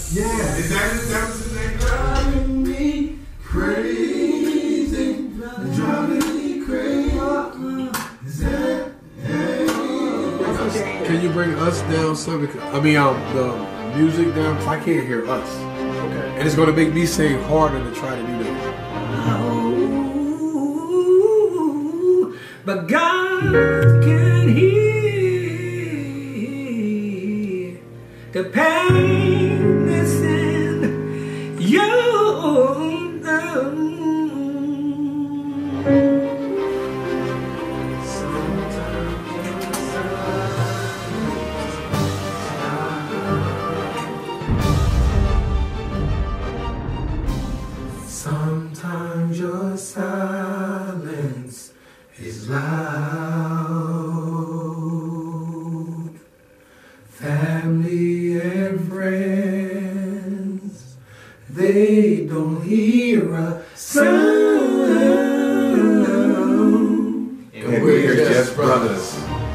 Yeah, is that was his name? Driving me crazy, driving me crazy. Is that? Can you bring us down some? I mean, the music down, because I can't hear us. Okay. And it's going to make me sing harder to try to do that. Oh, but God can hear the pain that's in your Sometimes your silence is loud. Family and friends, they don't hear a sound. And we're just brothers.